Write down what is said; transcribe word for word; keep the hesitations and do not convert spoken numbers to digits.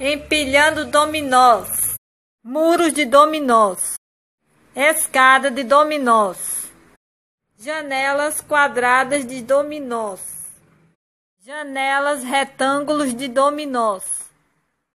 empilhando dominós, muros de dominós, escada de dominós, janelas quadradas de dominós, janelas retângulos de dominós.